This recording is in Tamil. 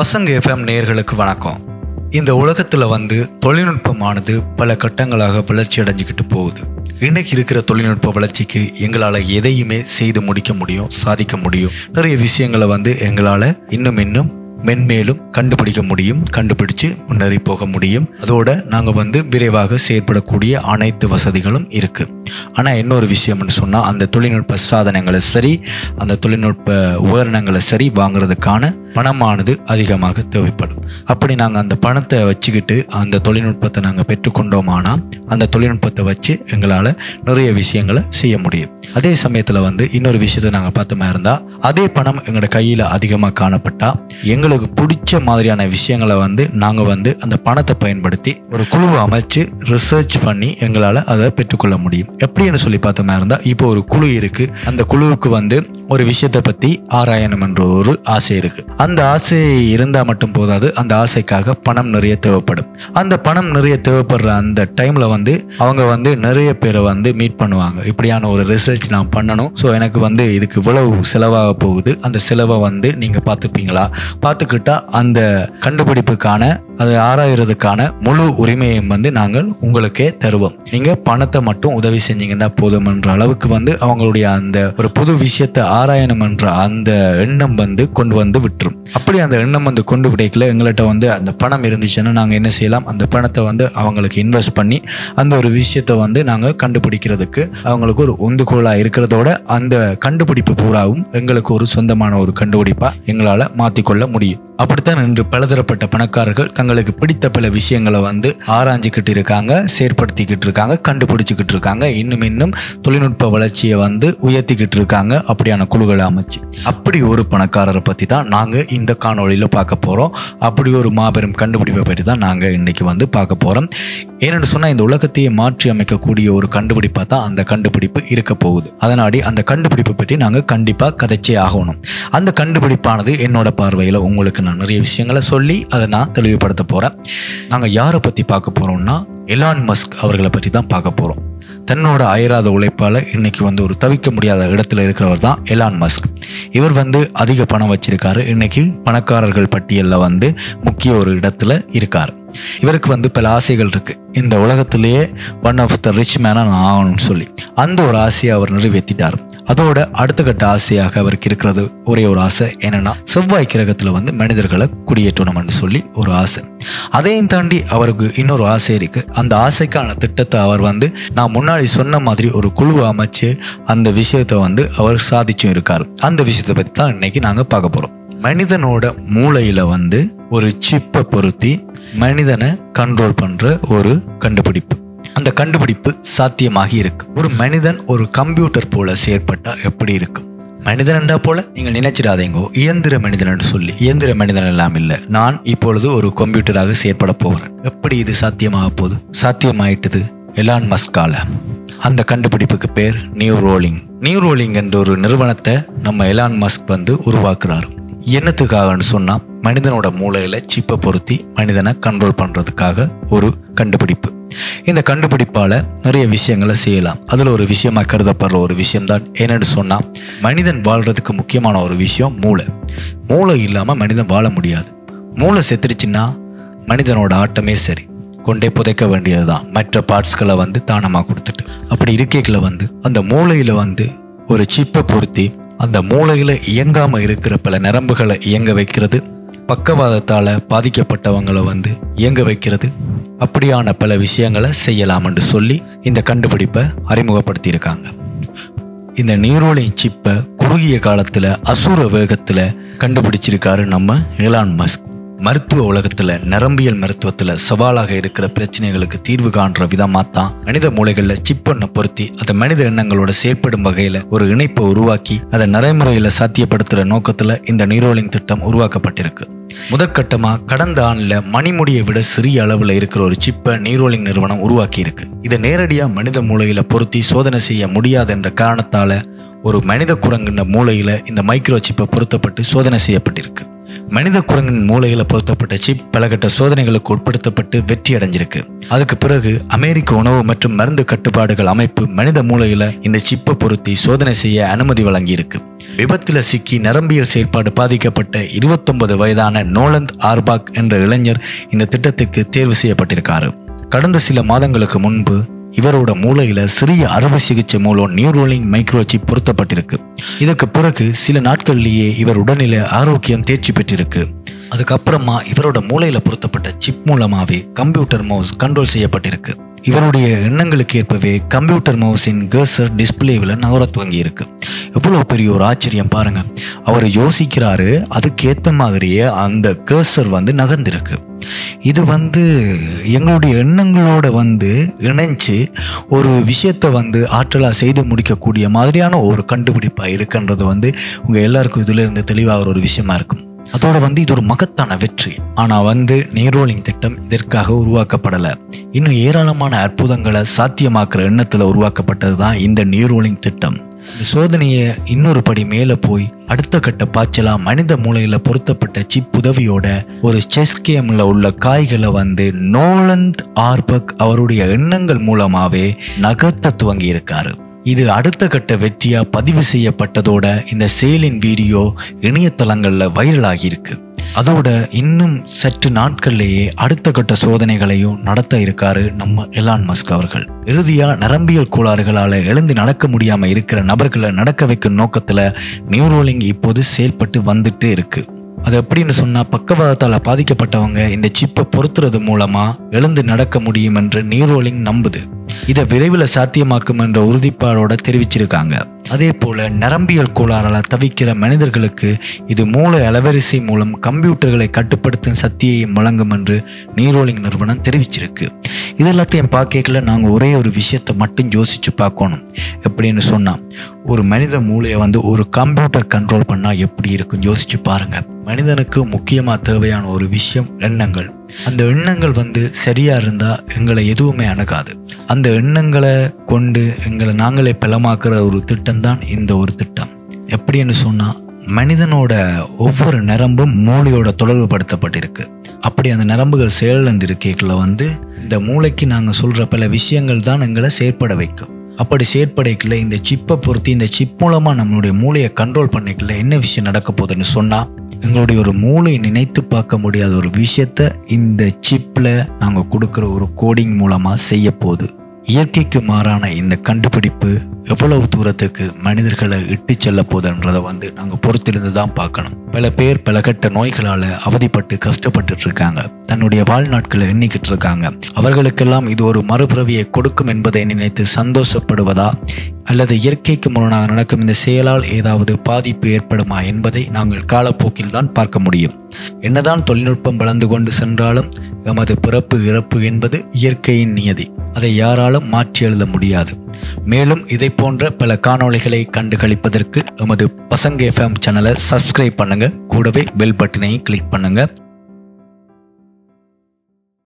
பசங்க எஃப்எம் நேயர்களுக்கு வணக்கம். இந்த உலகத்துல தொழில்நுட்பமானது பல கட்டங்களாக வளர்ச்சி அடைஞ்சுக்கிட்டு போகுது. இன்னைக்கு இருக்கிற தொழில்நுட்ப வளர்ச்சிக்கு எங்களால் எதையுமே செய்து முடிக்க முடியும், சாதிக்க முடியும். நிறைய விஷயங்களை எங்களால் இன்னும் மென்மேலும் கண்டுபிடிக்க முடியும், கண்டுபிடிச்சு முன்னேறி போக முடியும். அதோட நாங்கள் விரைவாக செயற்படக்கூடிய அனைத்து வசதிகளும் இருக்கு. ஆனால் இன்னொரு விஷயம்னு சொன்னால், அந்த தொழில்நுட்ப சாதனங்களை சரி, அந்த தொழில்நுட்ப உபகரணங்களை சரி வாங்குறதுக்கான பணமானது அதிகமாக தேவைப்படும். அப்படி நாங்கள் அந்த பணத்தை வச்சுக்கிட்டு அந்த தொழில்நுட்பத்தை நாங்கள் பெற்றுக்கொண்டோமானா, அந்த தொழில்நுட்பத்தை வச்சு எங்களால் நிறைய விஷயங்களை செய்ய முடியும். அதே சமயத்தில் இன்னொரு விஷயத்தை நாங்கள் பார்த்தோமா இருந்தால், அதே பணம் எங்களோட கையில் அதிகமாக காணப்பட்டால் எங்களுக்கு பிடிச்ச மாதிரியான விஷயங்களை நாங்கள் அந்த பணத்தை பயன்படுத்தி ஒரு குழுவை அமைச்சு ரிசர்ச் பண்ணி எங்களால் அதை பெற்றுக்கொள்ள முடியும். எப்படின்னு சொல்லி பார்த்தோமா இருந்தால், இப்போ ஒரு குழு இருக்கு. அந்த குழுவுக்கு ஒரு விஷயத்தை பற்றி ஆராயணும் என்ற ஒரு ஆசை இருக்கு. அந்த ஆசை இருந்தால் மட்டும் போதாது, அந்த ஆசைக்காக பணம் நிறைய தேவைப்படும். அந்த பணம் நிறைய தேவைப்படுற அந்த டைம்ல அவங்க நிறைய பேரை மீட் பண்ணுவாங்க. இப்படியான ஒரு ரிசர்ச் நான் பண்ணணும், ஸோ எனக்கு இதுக்கு இவ்வளவு செலவாக போகுது, அந்த செலவை நீங்க பார்த்துப்பீங்களா, பார்த்துக்கிட்டா அந்த கண்டுபிடிப்புக்கான அதை ஆராயறதுக்கான முழு உரிமையை நாங்கள் உங்களுக்கே தருவோம். நீங்க பணத்தை மட்டும் உதவி செஞ்சீங்கன்னா போதும் என்ற அளவுக்கு அவங்களுடைய அந்த ஒரு புது விஷயத்தை ஆராயணும் என்ற அந்த எண்ணம் கொண்டு விட்டுரும். அப்படி அந்த எண்ணம் கொண்டு விடைக்கல எங்கள்கிட்ட அந்த பணம் இருந்துச்சுன்னா நாங்கள் என்ன செய்யலாம், அந்த பணத்தை அவங்களுக்கு இன்வெஸ்ட் பண்ணி அந்த ஒரு விஷயத்தை நாங்கள் கண்டுபிடிக்கிறதுக்கு அவங்களுக்கு ஒரு உந்துகோலா இருக்கிறதோட, அந்த கண்டுபிடிப்பு பூராவும் எங்களுக்கு ஒரு சொந்தமான ஒரு கண்டுபிடிப்பா எங்களால் மாற்றிக்கொள்ள முடியும். அப்படித்தான் இன்று பலதரப்பட்ட பணக்காரர்கள் தங்களுக்கு பிடித்த பல விஷயங்களை ஆராய்ஞ்சிக்கிட்டு இருக்காங்க, செயற்படுத்திக்கிட்டு இருக்காங்க, கண்டுபிடிச்சிக்கிட்டு இருக்காங்க. இன்னும் தொழில்நுட்ப வளர்ச்சியை உயர்த்திக்கிட்டு இருக்காங்க, அப்படியான குழுக்களை அமைச்சு. அப்படி ஒரு பணக்காரரை பற்றி தான் நாங்கள் இந்த காணொளியில் பார்க்க போகிறோம். அப்படி ஒரு மாபெரும் கண்டுபிடிப்பை பற்றி தான் நாங்கள் இன்னைக்கு பார்க்க போகிறோம். ஏன்னு சொன்னால், இந்த உலகத்தையே மாற்றி அமைக்கக்கூடிய ஒரு கண்டுபிடிப்பாக தான் அந்த கண்டுபிடிப்பு இருக்க போகுது. அதனாடி அந்த கண்டுபிடிப்பை பற்றி நாங்கள் கண்டிப்பாக கதைச்சே ஆகணும். அந்த கண்டுபிடிப்பானது என்னோட பார்வையில் உங்களுக்கு நான் நிறைய விஷயங்களை சொல்லி அதை நான் தெளிவுபடுத்த போகிறேன். நாங்கள் யாரை பற்றி பார்க்க போகிறோம்னா, எலான் மஸ்க் அவர்களை பற்றி தான் பார்க்க போகிறோம். தன்னோட அயராத உழைப்பால் இன்னைக்கு ஒரு தவிர்க்க முடியாத இடத்துல இருக்கிறவர் தான் எலான் மஸ்க். இவர் அதிக பணம் வச்சிருக்காரு. இன்னைக்கு பணக்காரர்கள் பட்டியலில் முக்கிய ஒரு இடத்துல இருக்காரு. இவருக்கு பல ஆசைகள் இருக்கு. இந்த உலகத்திலேயே ஒன் ஆஃப் த ரிச் மேனா நான் ஆகணும்னு சொல்லி அந்த ஒரு ஆசையை அவர் நிறைவேற்றிட்டார். அதோட அடுத்த கட்ட ஆசையாக அவருக்கு இருக்கிறது ஒரே ஒரு ஆசை, என்னன்னா செவ்வாய் கிரகத்துல மனிதர்களை குடியேற்றணும்னு சொல்லி ஒரு ஆசை. அதையும் தாண்டி அவருக்கு இன்னொரு ஆசை இருக்கு. அந்த ஆசைக்கான திட்டத்தை அவர் நான் முன்னாடி சொன்ன மாதிரி ஒரு குழுவை அமைச்சு அந்த விஷயத்தை அவர் சாதிச்சும் இருக்காரு. அந்த விஷயத்தை பத்தி தான் இன்னைக்கு நாங்க பார்க்க போறோம். மனிதனோட மூளையில ஒரு சிப்பை பொருத்தி மனிதனை கண்ட்ரோல் பண்ற ஒரு கண்டுபிடிப்பு. அந்த கண்டுபிடிப்பு சாத்தியமாகி இருக்கு. ஒரு மனிதன் ஒரு கம்ப்யூட்டர் போல செயற்பட்டா எப்படி இருக்கு? மனிதன்டா போல நீங்கள் நினைச்சிடாதீங்க இயந்திர மனிதன் சொல்லி. இயந்திர மனிதன் எல்லாம் இல்லை. நான் இப்பொழுது ஒரு கம்ப்யூட்டராக செயற்பட போகிறேன். எப்படி இது சாத்தியமாக போகுது? சாத்தியமாயிட்டது எலான் மஸ்கால. அந்த கண்டுபிடிப்புக்கு பேர் நியூரோலிங். நியூரோலிங் என்ற ஒரு நிறுவனத்தை நம்ம எலான் மஸ்க் உருவாக்குறாரு. என்னத்துக்காகன்னு சொன்னா, மனிதனோட மூளையில சிப்பை பொருத்தி மனிதனை கண்ட்ரோல் பண்றதுக்காக ஒரு கண்டுபிடிப்பு. இந்த கண்டுபிடிப்பால நிறைய விஷயங்களை செய்யலாம். அதுல ஒரு விஷயமா கருதப்படுற ஒரு விஷயம் தான் என்னன்னு சொன்னா, மனிதன் வாழ்றதுக்கு முக்கியமான ஒரு விஷயம் மூளை. மூளை இல்லாம மனிதன் வாழ முடியாது. மூளை செத்துருச்சுன்னா மனிதனோட ஆட்டமே சரி, கொண்டே புதைக்க வேண்டியதுதான், மற்ற பார்ட்ஸ்களை தானமா கொடுத்துட்டு. அப்படி இருக்கைகளை அந்த மூளையில ஒரு சிப்பை பொருத்தி அந்த மூளையில இயங்காம இருக்கிற பல நரம்புகளை இயங்க வைக்கிறது, பக்கவாதத்தால பாதிக்கப்பட்டவங்களை இயங்க வைக்கிறது, அப்படியான பல விஷயங்களை செய்யலாம் என்று சொல்லி இந்த கண்டுபிடிப்பை அறிமுகப்படுத்தி இருக்காங்க. இந்த நியூரோலிங் சிப்பை குறுகிய காலத்துல அசுர வேகத்துல கண்டுபிடிச்சிருக்காரு நம்ம எலான் மஸ்க். மருத்துவ உலகத்துல, நரம்பியல் மருத்துவத்துல சவாலாக இருக்கிற பிரச்சனைகளுக்கு தீர்வு காண்ற விதமா தான் மனித மூளைகள்ல சிப்பொன்ன பொருத்தி அதை மனித எண்ணங்களோட செயற்படும் வகையில ஒரு இணைப்பை உருவாக்கி அதை நடைமுறையில சாத்தியப்படுத்துற நோக்கத்துல இந்த நியூரோலிங் திட்டம் உருவாக்கப்பட்டிருக்கு. முதற்கட்டமா கடந்த ஆண்டுல மணிமுடியை விட சிறிய அளவுல இருக்கிற ஒரு சிப்பை நியூரோலிங் நிறுவனம் உருவாக்கி இருக்கு. இதை நேரடியா மனித மூளையில பொருத்தி சோதனை செய்ய முடியாது என்ற காரணத்தால ஒரு மனித குரங்குன மூளையில இந்த மைக்ரோ சிப்பை பொருத்தப்பட்டு சோதனை செய்யப்பட்டிருக்கு. மனித குரங்கின் மூளையில பொருத்தப்பட்ட சிப் பல கட்ட சோதனைகளுக்கு உட்படுத்தப்பட்டு வெற்றி அடைஞ்சிருக்கு. அதுக்கு பிறகு அமெரிக்க உணவு மற்றும் மருந்து கட்டுப்பாடுகள் அமைப்பு மனித மூளையில இந்த சிப்பை பொருத்தி சோதனை செய்ய அனுமதி வழங்கியிருக்கு. விபத்தில் சிக்கி நரம்பியல் செயற்பாடு பாதிக்கப்பட்ட 29 வயதான நோலந்த் ஆர்பாக் என்ற இளைஞர் இந்த திட்டத்துக்கு தேர்வு செய்யப்பட்டிருக்காரு. கடந்த சில மாதங்களுக்கு முன்பு இவரோட மூளையில சிறிய அறுவை சிகிச்சை மூலம் நியூரோலிங் மைக்ரோ சிப் பொருத்தப்பட்டிருக்கு. இதற்கு பிறகு சில நாட்கள்லேயே இவர் உடல்நிலை ஆரோக்கியம் தேர்ச்சி பெற்றிருக்கு. அதுக்கப்புறமா இவரோட மூளையில பொருத்தப்பட்ட சிப் மூலமாவே கம்ப்யூட்டர் மவுஸ் கண்ட்ரோல் செய்யப்பட்டிருக்கு. இவருடைய எண்ணங்களுக்கு ஏற்பவே கம்ப்யூட்டர் மவுஸின் கர்சர் டிஸ்பிளேவில் நகர துவங்கி இருக்கு. எவ்வளவு பெரிய ஒரு ஆச்சரியம் பாருங்க. அவர் யோசிக்கிறாரு, அதுக்கேற்ற மாதிரியே அந்த கர்சர் நகர்ந்திருக்கு. இது எங்களுடைய எண்ணங்களோட இணைஞ்சு ஒரு விஷயத்தை ஆற்றலா செய்து முடிக்கக்கூடிய மாதிரியான ஒரு கண்டுபிடிப்பா இருக்குன்றது உங்க எல்லாருக்கும் இதுல இருந்து தெளிவாகிற ஒரு விஷயமா இருக்கும். அதோட இது ஒரு மகத்தான வெற்றி. ஆனா நியூரோலிங் திட்டம் இதற்காக உருவாக்கப்படல. இன்னும் ஏராளமான அற்புதங்களை சாத்தியமாக்குற எண்ணத்துல உருவாக்கப்பட்டதுதான் இந்த நியூரோலிங் திட்டம். இந்த சோதனையை இன்னொரு படி மேல போய் அடுத்த கட்ட பாய்ச்சலா மனித மூளையில பொருத்தப்பட்ட சிப் உதவியோட ஒரு செஸ் கேம்ல உள்ள காய்களை நோலந்த் ஆர்பக் அவருடைய எண்ணங்கள் மூலமாவே நகர்த்த துவங்கி இருக்காரு. இது அடுத்த கட்ட வெற்றியா பதிவு செய்யப்பட்டதோட இந்த செயலின் வீடியோ இணையதளங்கள்ல வைரலாகி இருக்கு. அதோட இன்னும் சற்று நாட்கள்லேயே அடுத்த கட்ட சோதனைகளையும் நடத்த இருக்காரு நம்ம எலான் மஸ்க் அவர்கள். இறுதியா நரம்பியல் கோளாறுகளால எழுந்து நடக்க முடியாம இருக்கிற நபர்களை நடக்க வைக்கும் நோக்கத்துல நியூரோலிங் இப்போது செயல்பட்டு வந்துட்டு இருக்கு. அது எப்படின்னு சொன்னா, பக்கவாதத்தால பாதிக்கப்பட்டவங்க இந்த சிப்பை பொருத்துறது மூலமா எழுந்து நடக்க முடியும் என்று நியூரோலிங் நம்புது. இதை விரைவில் சாத்தியமாக்கும் என்ற உறுதிப்பாடோட தெரிவிச்சிருக்காங்க. அதே போல நரம்பியல் கோளாறால தவிக்கிற மனிதர்களுக்கு இது மூளை அலைவரிசை மூலம் கம்ப்யூட்டர்களை கட்டுப்படுத்தும் சக்தியையும் வழங்கும் என்று நியூரோலிங் நிறுவனம் தெரிவிச்சிருக்கு. இதெல்லாத்தையும் பார்க்கல நாங்கள் ஒரே ஒரு விஷயத்தை மட்டும் யோசிச்சு பார்க்கணும். எப்படின்னு சொன்னா, ஒரு மனித மூளையை ஒரு கம்ப்யூட்டர் கண்ட்ரோல் பண்ணா எப்படி இருக்கும் யோசிச்சு பாருங்க. மனிதனுக்கு முக்கியமா தேவையான ஒரு விஷயம் எண்ணங்கள். அந்த எண்ணங்கள் சரியா இருந்தா எங்களை எதுவுமே அணுகாது. அந்த எண்ணங்களை கொண்டு எங்களை நாங்களே பலமாக்குற ஒரு திட்டம் தான் இந்த ஒரு திட்டம். எப்படின்னு சொன்னா, மனிதனோட ஒவ்வொரு நரம்பும் மூளையோட தொடர்பு படுத்தப்பட்டிருக்கு. அப்படி அந்த நரம்புகள் செயலிழந்திருக்கல இந்த மூளைக்கு நாங்கள் சொல்ற பல விஷயங்கள் தான் எங்களை செயற்பட வைக்கும். அப்படி செயற்படைக்கல இந்த சிப்பை பொறுத்து இந்த சிப் மூலமா நம்மளுடைய மூளையை கண்ட்ரோல் பண்ணிக்கல என்ன விஷயம் நடக்க போகுதுன்னு சொன்னா, எங்களுடைய ஒரு மூளை நினைத்து பார்க்க முடியாத ஒரு விஷயத்த இந்த சிப்ல நாங்கள் கொடுக்குற ஒரு கோடிங் மூலமா செய்ய போகுது. இயற்கைக்கு மாறான இந்த கண்டுபிடிப்பு எவ்வளவு தூரத்துக்கு மனிதர்களை இட்டு செல்ல போகுதுன்றதை நாங்கள் பொறுத்திருந்து தான் பார்க்கணும். பல பேர் பல கட்ட நோய்களால் அவதிப்பட்டு கஷ்டப்பட்டு இருக்காங்க. தன்னுடைய வாழ்நாட்களை எண்ணிக்கிட்டு இருக்காங்க. அவர்களுக்கெல்லாம் இது ஒரு மறுபிறவியை கொடுக்கும் என்பதை நினைத்து சந்தோஷப்படுவதா, அல்லது இயற்கைக்கு முரணாக நடக்கும் இந்த செயலால் ஏதாவது பாதிப்பு ஏற்படுமா என்பதை நாங்கள் காலப்போக்கில் தான் பார்க்க முடியும். என்னதான் தொழில்நுட்பம் வளர்ந்து கொண்டு சென்றாலும் எமது பிறப்பு இறப்பு என்பது இயற்கையின் நியதி. அதை யாராலும் மாற்றி எழுத முடியாது. மேலும் இதை போன்ற பல காணொளிகளை கண்டுகளிப்பதற்கு எமது பசங்க FM சேனலை சப்ஸ்கிரைப் பண்ணுங்க. கூடவே பெல் பட்டனையும் கிளிக் பண்ணுங்க.